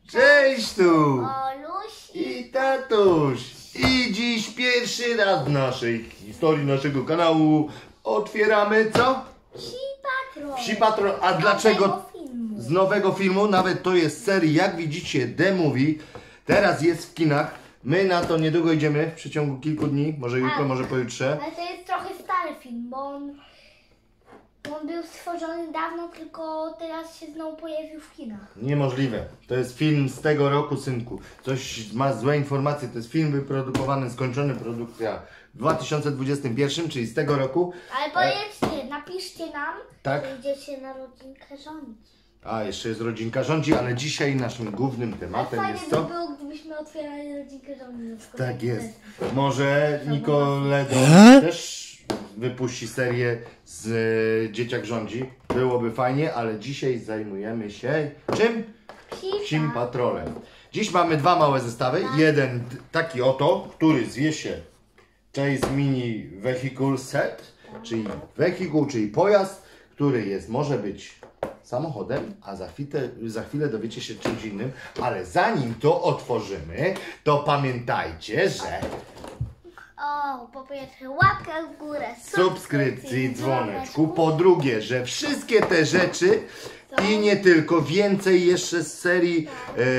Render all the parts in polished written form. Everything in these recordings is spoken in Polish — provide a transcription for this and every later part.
Cześć tu! Oluś I tatuś! I dziś pierwszy raz w naszej historii naszego kanału otwieramy co? Psi Patrol. Psi Patrol. A dlaczego? Filmu. Z nowego filmu, nawet to jest serii, jak widzicie, The Movie. Teraz jest w kinach. My na to niedługo idziemy, w przeciągu kilku dni, może jutro, może pojutrze. Ale to jest trochę stary film, bo on był stworzony dawno, tylko teraz się znowu pojawił w kinach. Niemożliwe. To jest film z tego roku, synku. Coś ma złe informacje. To jest film wyprodukowany, skończony produkcja w 2021, czyli z tego roku. Ale powiedzcie, napiszcie nam, Tak. że idziecie na rodzinkę rządzić. A, jeszcze jest rodzinka rządzi, ale dzisiaj naszym głównym Ale tematem fajnie jest by to... było, gdybyśmy otwierali rodzinkę rządzić. Na przykład Tak jak jest. prezent. Może Nicoledo też wypuści serię z Dzieciak rządzi. Byłoby fajnie, ale dzisiaj zajmujemy się czym? Psim Patrolem. Dziś mamy dwa małe zestawy. Jeden taki oto, który zwie się Chase Mini Vehicle Set, czyli wehikuł, czyli pojazd, który może być samochodem, a za chwilę dowiecie się czymś innym, ale zanim to otworzymy, to pamiętajcie, że O, po pierwsze łapkę w górę, subskrypcji, dzwoneczku, po drugie, że wszystkie te rzeczy i nie tylko, więcej jeszcze z serii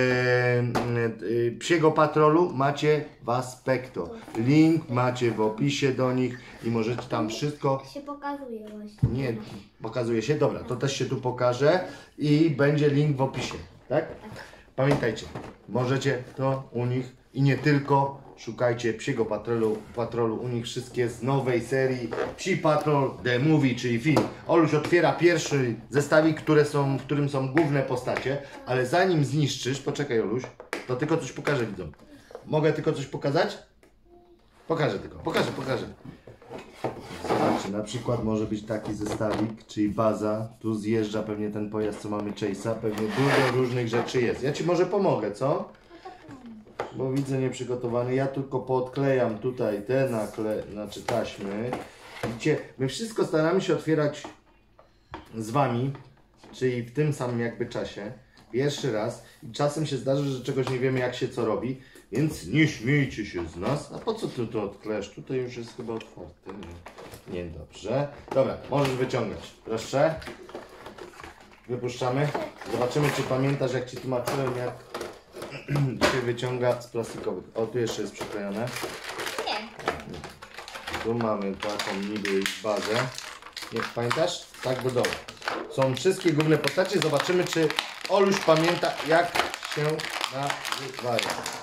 Psiego Patrolu macie w Aspekto. Link macie w opisie do nich i możecie tam wszystko... się pokazuje właśnie. Nie, pokazuje się, dobra, to też się tu pokaże i będzie link w opisie, tak? Pamiętajcie, możecie to u nich i nie tylko, szukajcie Psiego Patrolu, u nich wszystkie z nowej serii Psi Patrol The Movie, czyli film. Oluś otwiera pierwszy zestawik, w którym są główne postacie, ale zanim zniszczysz, poczekaj Oluś, to tylko coś pokażę widzom. Mogę tylko coś pokazać? Pokażę tylko, pokażę. Zobaczcie, na przykład może być taki zestawik, czyli baza. Tu zjeżdża pewnie ten pojazd, co mamy Chase'a. Pewnie dużo różnych rzeczy jest. Ja Ci może pomogę, co? Bo widzę nieprzygotowany. Ja tylko podklejam tutaj te taśmy. Widzicie, my wszystko staramy się otwierać z Wami, czyli w tym samym jakby czasie. Pierwszy raz. I czasem się zdarzy, że czegoś nie wiemy, jak się co robi. Więc nie śmiejcie się z nas. A po co Ty to odklejesz? Tutaj już jest chyba otwarte. Nie, dobrze. Dobra, możesz wyciągać. Proszę. Wypuszczamy. Zobaczymy, czy pamiętasz, jak Ci tłumaczyłem, jak się wyciąga z plastikowych. O, tu jeszcze jest przyklejone. Nie. Tu mamy taką niby bazę. Nie, pamiętasz? Tak do dołu. Są wszystkie główne postacie. Zobaczymy, czy Oluś pamięta, jak się nazywają.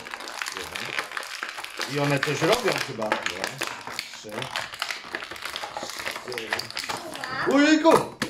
I one coś robią chyba. 3. Ujejku!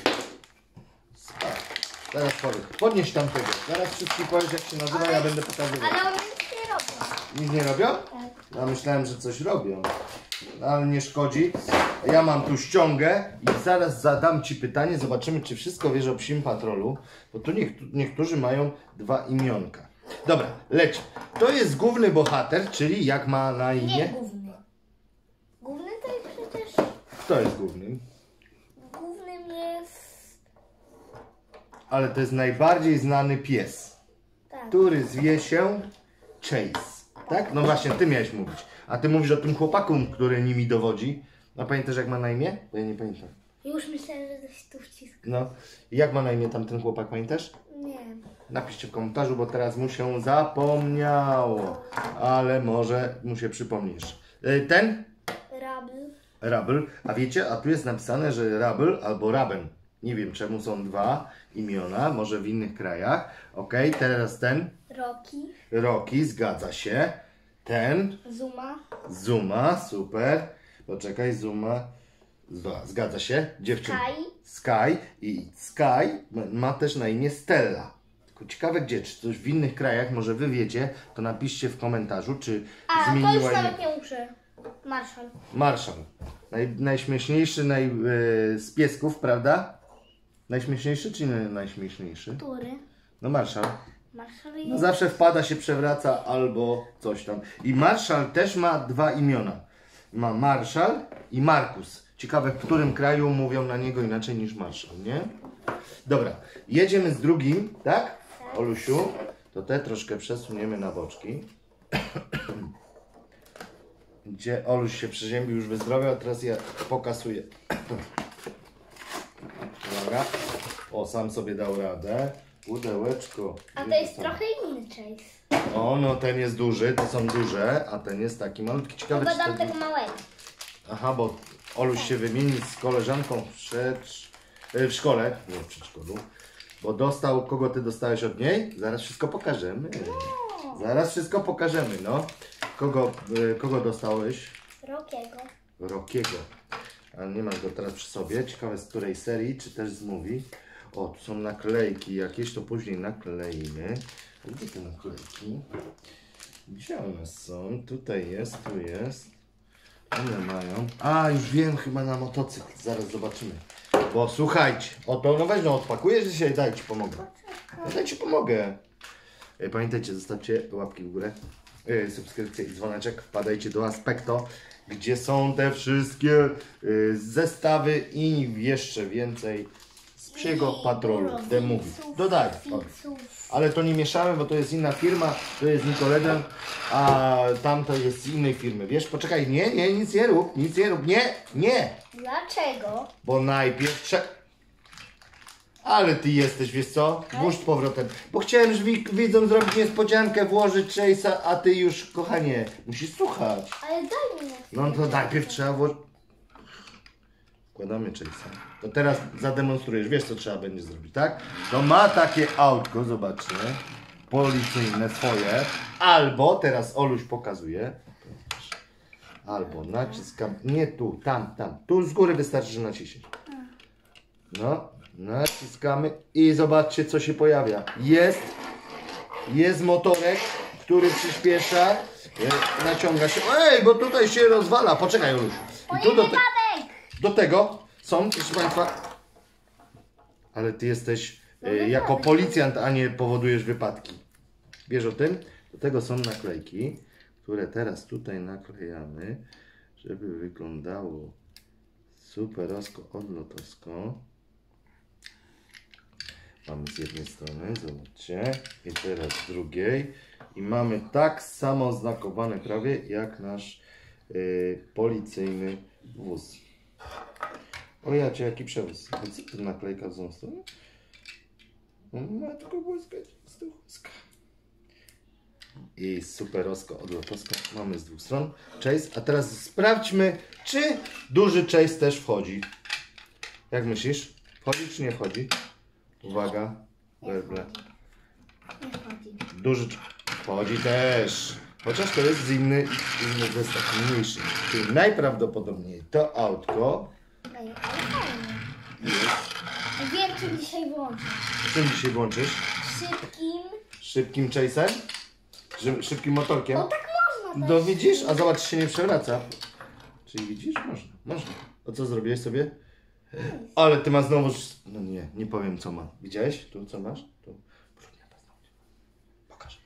Teraz powiem. Podnieś tamtego. Zaraz wszystkich powiesz, jak się nazywa, ja będę pokazywał. Ale one nic nie robią. Nic nie robią? Tak. Ja myślałem, że coś robią. No, ale nie szkodzi. Ja mam tu ściągę i zaraz zadam Ci pytanie. Zobaczymy, czy wszystko wiesz o Psim Patrolu. Bo tu niektórzy mają dwa imionka. Dobra, leć. To jest główny bohater, czyli jak ma na imię? Nie główny. Główny to jest przecież... Kto jest głównym? Głównym jest... Ale to jest najbardziej znany pies, Tak. który zwie się Chase. Tak? No właśnie, Ty miałeś mówić. A Ty mówisz o tym chłopaku, który nimi dowodzi. A pamiętasz, jak ma na imię? Bo ja nie pamiętam. Już myślałem, że coś tu wciska. No. I jak ma na imię tamten chłopak, pamiętasz? Nie. Napiszcie w komentarzu, bo teraz mu się zapomniało. Ale może mu się przypomnisz. Ten? Rabel. A wiecie, a tu jest napisane, że Rabel albo Raben. Nie wiem, czemu są dwa imiona, może w innych krajach. Ok, teraz ten. Rocky, zgadza się. Ten. Zuma, super. Poczekaj, Zuma. Zgadza się. Dziewczyna. Sky. I Sky ma też na imię Stella. Tylko ciekawe gdzie, czy coś w innych krajach, może Wy wiecie, to napiszcie w komentarzu, czy zmieniła to już imię. nawet nie muszę. Marszal. Najśmieszniejszy z piesków, prawda? Najśmieszniejszy czy nie najśmieszniejszy? Który? No Marszal. jest... No zawsze wpada, się przewraca albo coś tam. I Marszal też ma dwa imiona. Ma Marszal i Markus. Ciekawe, w którym kraju mówią na niego inaczej niż Marszal, nie? Dobra, jedziemy z drugim, tak? Olusiu, to te troszkę przesuniemy na boczki. Gdzie Oluś się przeziębił, już wyzdrowiał, a teraz ja pokasuję. Uwaga. O, sam sobie dał radę. Pudełeczko. A to jest trochę inny Chase. O, no ten jest duży, to są duże, a ten jest taki malutki. Ciekawe, Chyba czy dam ten... tego małego. Aha, bo Oluś się wymieni z koleżanką w szkole, nie w przedszkolu, bo dostał, kogo ty dostałeś od niej? Zaraz wszystko pokażemy. Zaraz wszystko pokażemy, no. Kogo dostałeś? Rockiego. A nie masz go teraz przy sobie. Ciekawe z której serii, czy też z movie. O, tu są naklejki jakieś, to później nakleimy. Gdzie te naklejki? Gdzie one są? Tutaj jest, tu jest. One mają. A, już wiem, chyba na motocykl. Zaraz zobaczymy. Bo słuchajcie, oto, no weź, no odpakujesz dzisiaj, daj ci pomogę. No, daj ci pomogę. Pamiętajcie, zostawcie łapki w górę, subskrypcję i dzwoneczek. Wpadajcie do Aspekto, gdzie są te wszystkie zestawy i jeszcze więcej z Psiego Patrolu, The Movie. Dodaj. Ale to nie mieszamy, bo to jest inna firma, to jest Nicoledan, a tamto jest z innej firmy. Wiesz, poczekaj, nie, nic nie rób, nie. Dlaczego? Bo najpierw Ale ty jesteś, wiesz co? Włóż z powrotem. Bo chciałem widzom zrobić niespodziankę, włożyć Chase'a, a ty już, kochanie, musisz słuchać. Ale daj mi. No to najpierw trzeba włożyć. Wkładamy Chase'a. To teraz zademonstrujesz, wiesz co trzeba będzie zrobić, tak? To ma takie autko, zobaczcie, policyjne swoje. Albo, teraz Oluś pokazuje. Albo naciskam, nie tu, tam. Tu z góry wystarczy, że naciśniesz. No, naciskamy i zobaczcie co się pojawia. Jest motorek, który przyspiesza, naciąga się. Ej, bo tutaj się rozwala, poczekaj Oluś. I tu do tego są, proszę Państwa, ale ty jesteś jako policjant, a nie powodujesz wypadki. Wiesz o tym? Do tego są naklejki, które teraz tutaj naklejamy, żeby wyglądało superowsko, odlotowsko. Mamy z jednej strony, zobaczcie, i teraz z drugiej. I mamy tak samo znakowane prawie jak nasz policyjny wóz. O jacie, jaki przewóz. A co to naklejka w złą stronę? Matko boska, błyska. I superowsko, odlotowsko mamy z dwóch stron. Chase, a teraz sprawdźmy, czy duży Chase też wchodzi. Jak myślisz? Wchodzi czy nie wchodzi? Uwaga. Werble. Duży wchodzi też. Chociaż to jest inny zestaw, mniejszy. Czyli najprawdopodobniej to autko. Wiem, czym dzisiaj włączyć. Czym dzisiaj włączysz? Szybkim Chase'em? Szybkim motorkiem? O, tak można. No widzisz? A zobacz, się nie przewraca. Czyli widzisz? Można. A co zrobiłeś sobie? Ale ty masz znowu... No nie powiem co ma. Widziałeś? Tu co masz? Tu. Pokaż.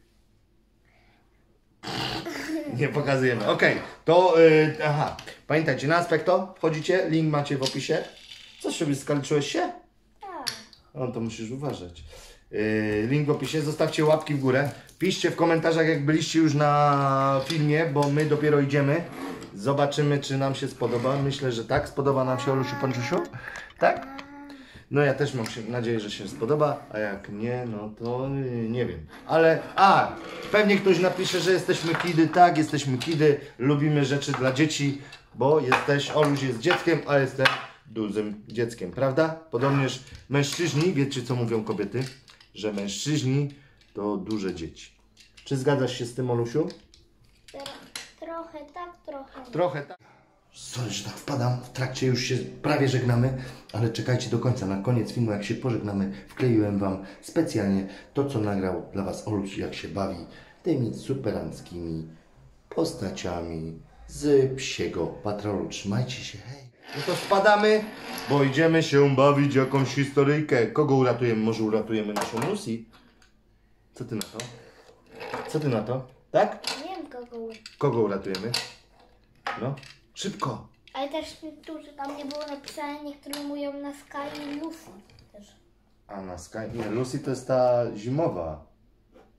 Nie pokazujemy. Okej, to... aha. Pamiętajcie, na Aspekto wchodzicie, link macie w opisie. Co sobie skaleczyłeś się? Tak. O, to musisz uważać. Link w opisie, zostawcie łapki w górę. Piszcie w komentarzach, jak byliście już na filmie, bo my dopiero idziemy. Zobaczymy, czy nam się spodoba. Myślę, że tak. Spodoba nam się, Olusiu, Panczusiu? Tak? No ja też mam nadzieję, że się spodoba, a jak nie, no to nie wiem. Ale, pewnie ktoś napisze, że jesteśmy kidy. Tak, jesteśmy kidy. Lubimy rzeczy dla dzieci, bo Oluś jest dzieckiem, a jestem dużym dzieckiem, prawda? Podobnież mężczyźni, wiecie co mówią kobiety? Że mężczyźni to duże dzieci. Czy zgadzasz się z tym, Olusiu? Trochę tak, trochę. Trochę tak. Sorry, że tak wpadam. W trakcie już się prawie żegnamy, ale czekajcie do końca. Na koniec filmu, jak się pożegnamy, wkleiłem Wam specjalnie to, co nagrał dla Was Oluś, jak się bawi tymi superanckimi postaciami z Psiego Patrolu. Trzymajcie się, hej. No to spadamy, bo idziemy się bawić jakąś historyjkę. Kogo uratujemy? Może uratujemy naszą Lucy? Co ty na to? Co ty na to? Tak? Nie wiem kogo. Kogo uratujemy? No, szybko. Ale też niektórzy tam nie było napisane, niektórzy mówią na Sky i Lucy też. A na Sky? Nie, Lucy to jest ta zimowa.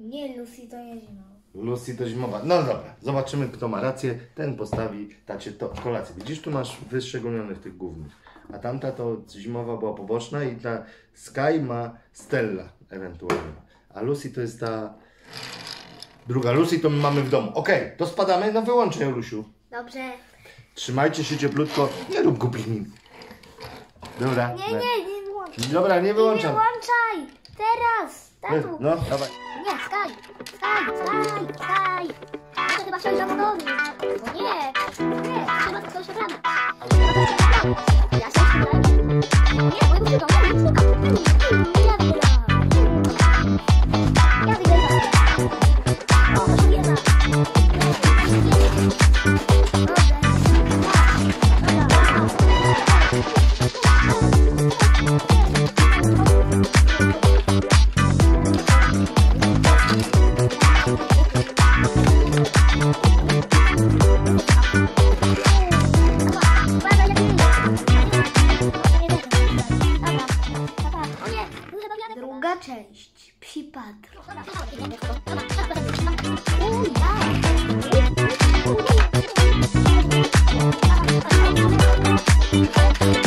Nie, Lucy to nie zimowa. Lucy to zimowa. No dobra, zobaczymy kto ma rację. Ten postawi tacie to kolację. Widzisz, tu masz wyszczególnionych tych głównych. A tamta to zimowa była poboczna i ta Sky ma Stella ewentualnie. A Lucy to jest ta druga. Lucy to my mamy w domu. Okej, to spadamy. No wyłączę, Lusiu. Dobrze. Trzymajcie się cieplutko. Nie rób głupich min. Dobra. Nie wyłączaj. Dobra, nie Nie wyłączam. wyłączaj. Teraz. Tatu. No, dawaj. Nie, Sky. To chyba wsiąść do motoru. No nie, trzeba to coś obrać. Ja się wstrzymam. Nie, bo ja Druga część. Psi Patrol. Thank you.